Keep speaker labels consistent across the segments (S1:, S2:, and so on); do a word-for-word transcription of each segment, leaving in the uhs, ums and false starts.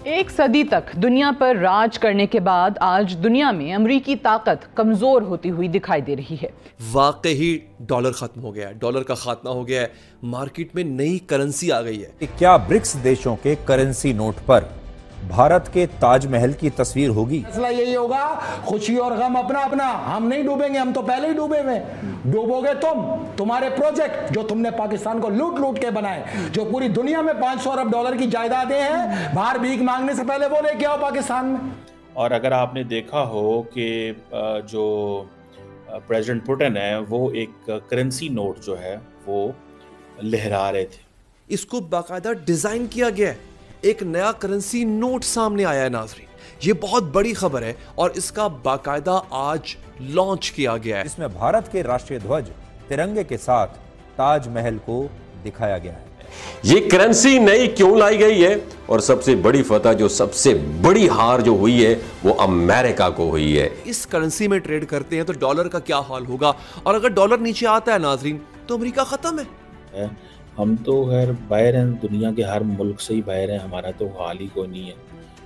S1: एक सदी तक दुनिया पर राज करने के बाद आज दुनिया में अमेरिकी ताकत कमजोर होती हुई दिखाई दे रही है।
S2: वाकई डॉलर खत्म हो गया है, डॉलर का खात्मा हो गया है, मार्केट में नई करेंसी आ गई है।
S3: क्या ब्रिक्स देशों के करेंसी नोट पर भारत के ताजमहल की तस्वीर होगी?
S4: फैसला यही होगा, खुशी और गम अपना अपना। हम नहीं डूबेंगे, हम तो पहले ही डूबे हुए। डूबोगे तुम, तुम्हारे प्रोजेक्ट जो तुमने पाकिस्तान को लूट लूट के बनाए, जो पूरी दुनिया में पाँच सौ अरब डॉलर की जायदादें हैं, बाहर भीख मांगने से पहले वो लेके आओ पाकिस्तान में।
S5: और अगर आपने देखा हो कि जो प्रेसिडेंट पुतिन है वो एक करेंसी नोट जो है वो लहरा रहे थे।
S2: इसको बाकायदा डिजाइन किया गया है, एक नया करेंसी नोट सामने आया है नाजरीन। ये बहुत बड़ी खबर है और इसका बाकायदा आज लॉन्च किया गया है।
S3: इसमें भारत के राष्ट्रीय ध्वज तिरंगे के साथ ताजमहल को दिखाया गया है।
S6: ये करेंसी नई क्यों लाई गई है और सबसे बड़ी फतह, जो सबसे बड़ी हार जो हुई है वो अमेरिका को हुई है।
S2: इस करेंसी में ट्रेड करते हैं तो डॉलर का क्या हाल होगा, और अगर डॉलर नीचे आता है नाजरीन तो अमेरिका खत्म है।
S5: हम तो खैर बाहर हैं, दुनिया के हर मुल्क से ही बाहर हैं, हमारा तो हाल ही कोई नहीं है।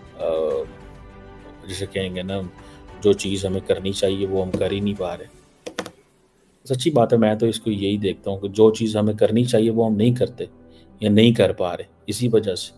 S5: जैसे कहेंगे ना, जो चीज़ हमें करनी चाहिए वो हम कर ही नहीं पा रहे। सच्ची बात है, मैं तो इसको यही देखता हूँ कि जो चीज़ हमें करनी चाहिए वो हम नहीं करते या नहीं कर पा रहे, इसी वजह से।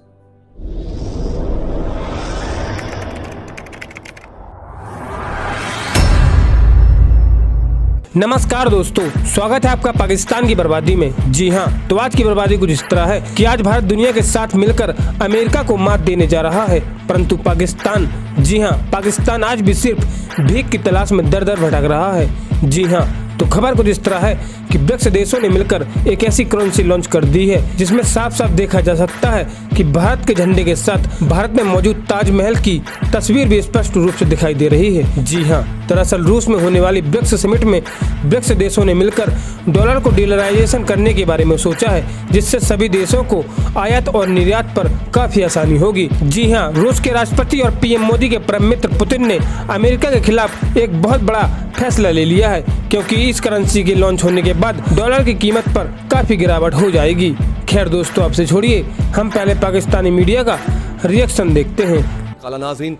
S7: नमस्कार दोस्तों, स्वागत है आपका पाकिस्तान की बर्बादी में। जी हां, तो आज की बर्बादी कुछ इस तरह है कि आज भारत दुनिया के साथ मिलकर अमेरिका को मात देने जा रहा है, परंतु पाकिस्तान, जी हां, पाकिस्तान आज भी सिर्फ भीख की तलाश में दर दर भटक रहा है। जी हां, तो खबर कुछ इस तरह है कि ब्रिक्स देशों ने मिलकर एक ऐसी करेंसी लॉन्च कर दी है जिसमें साफ साफ देखा जा सकता है कि भारत के झंडे के साथ भारत में मौजूद ताजमहल की तस्वीर भी स्पष्ट रूप से दिखाई दे रही है। जी हाँ, दरअसल रूस में होने वाली ब्रिक्स समिट में ब्रिक्स देशों ने मिलकर डॉलर को डॉलराइजेशन करने के बारे में सोचा है, जिससे सभी देशों को आयात और निर्यात पर काफी आसानी होगी। जी हाँ, रूस के राष्ट्रपति और पीएम मोदी के परम मित्र पुतिन ने अमेरिका के खिलाफ एक बहुत बड़ा फैसला ले लिया है, क्योंकि इस करेंसी के लॉन्च होने के बाद डॉलर की कीमत पर काफी गिरावट हो जाएगी। खैर दोस्तों, आपसे छोड़िए, हम पहले पाकिस्तानी मीडिया का रिएक्शन देखते हैं।
S2: काला नाज़रीन,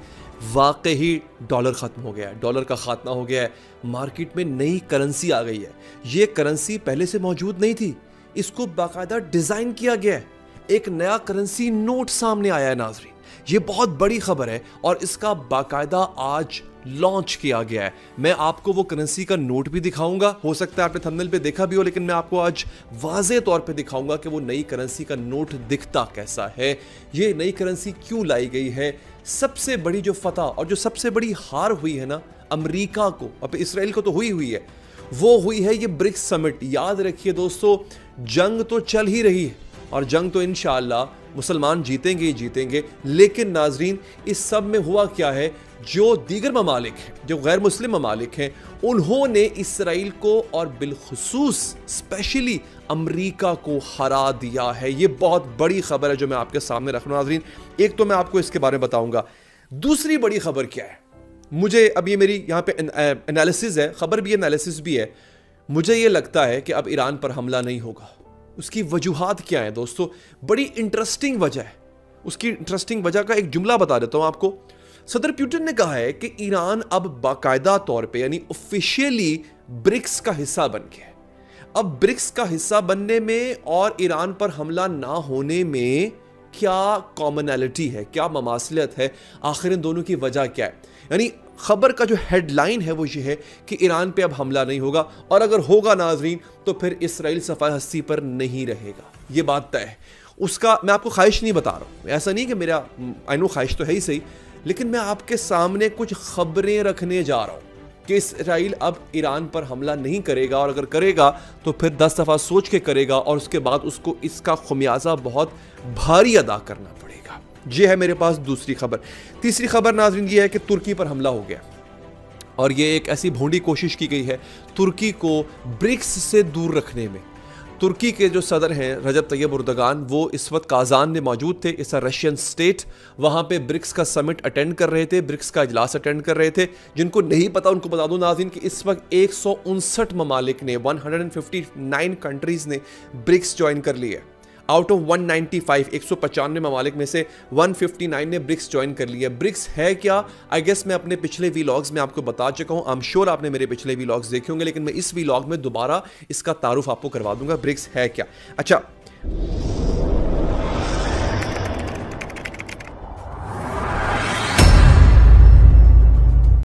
S2: वाकई डॉलर खत्म हो गया है, डॉलर का खात्मा हो गया है, मार्केट में नई करेंसी आ गई है। ये करेंसी पहले से मौजूद नहीं थी, इसको बाकायदा डिजाइन किया गया है, एक नया करेंसी नोट सामने आया है नाज़रीन। ये बहुत बड़ी खबर है और इसका बाकायदा आज लॉन्च किया गया है। मैं आपको वो करेंसी का नोट भी दिखाऊंगा, हो सकता है आपने थंबनेल पे देखा भी हो, लेकिन मैं आपको आज वाज़े तौर पे दिखाऊंगा कि वो नई करेंसी का नोट दिखता कैसा है, ये नई करेंसी क्यों लाई गई है। सबसे बड़ी जो फतह और जो सबसे बड़ी हार हुई है ना अमेरिका को, अब इसराइल को तो हुई हुई है, वो हुई है ये ब्रिक्स समिट। याद रखिए दोस्तों, जंग तो चल ही रही है और जंग तो इंशाअल्लाह मुसलमान जीतेंगे ही जीतेंगे, लेकिन नाजरीन इस सब में हुआ क्या है, जो दीगर ममालिक हैं, जो गैर मुस्लिम ममालिक हैं, उन्होंने इसराइल को और बिलखुसूस स्पेशली अमेरिका को हरा दिया है। ये बहुत बड़ी खबर है जो मैं आपके सामने रख रहा हूं नाजरीन। एक तो मैं आपको इसके बारे में बताऊंगा, दूसरी बड़ी खबर क्या है, मुझे अब ये मेरी यहाँ पे एनालिसिस है, खबर भी एनालिसिस भी है। मुझे ये लगता है कि अब ईरान पर हमला नहीं होगा। उसकी वजूहात क्या है दोस्तों, बड़ी इंटरेस्टिंग वजह है। उसकी इंटरेस्टिंग वजह का एक जुमला बता देता हूं आपको। सदर पुतिन ने कहा है कि ईरान अब बाकायदा तौर पे यानी ऑफिशियली ब्रिक्स का हिस्सा बन गया है। अब ब्रिक्स का हिस्सा बनने में और ईरान पर हमला ना होने में क्या कॉमनैलिटी है, क्या ममासलियत है, आखिर इन दोनों की वजह क्या है। यानी खबर का जो हेडलाइन है वो ये है कि ईरान पे अब हमला नहीं होगा, और अगर होगा नाजरीन तो फिर इसराइल सफाई हस्ती पर नहीं रहेगा, ये बात तय है। उसका मैं आपको ख्वाहिश नहीं बता रहा हूँ, ऐसा नहीं कि मेरा आई नो ख्वाहिश तो है ही सही, लेकिन मैं आपके सामने कुछ खबरें रखने जा रहा हूँ कि इसराइल अब ईरान पर हमला नहीं करेगा, और अगर करेगा तो फिर दस दफ़ा सोच के करेगा, और उसके बाद उसको इसका खुमियाजा बहुत भारी अदा करना पड़ेगा। ये है मेरे पास दूसरी खबर। तीसरी खबर नाज़रीन ये है कि तुर्की पर हमला हो गया, और ये एक ऐसी भोंडी कोशिश की गई है तुर्की को ब्रिक्स से दूर रखने में। तुर्की के जो सदर हैं रजब तैयब उर्दगान, वो इस वक्त काजान में मौजूद थे, इस रशियन स्टेट, वहाँ पे ब्रिक्स का समिट अटेंड कर रहे थे, ब्रिक्स का इजलास अटेंड कर रहे थे। जिनको नहीं पता उनको बता दूं नाज़रीन कि इस वक्त एक सौ उनसठ ममालिक ने, एक सौ उनसठ कंट्रीज़ ने ब्रिक्स ज्वाइन कर लिया है। Out of one ninety five, एक सौ पचानवे ममालिक में से एक सौ उनसठ ने ब्रिक्स ज्वाइन कर लिया। ब्रिक्स है क्या? आई गेस मैं अपने पिछले वीलॉग्स में आपको बता चुका हूं। आई एम श्योर आपने मेरे पिछले वीलॉग्स देखे होंगे, लेकिन मैं इस वीलॉग में दोबारा इसका तारुफ आपको करवा दूंगा, ब्रिक्स है क्या। अच्छा,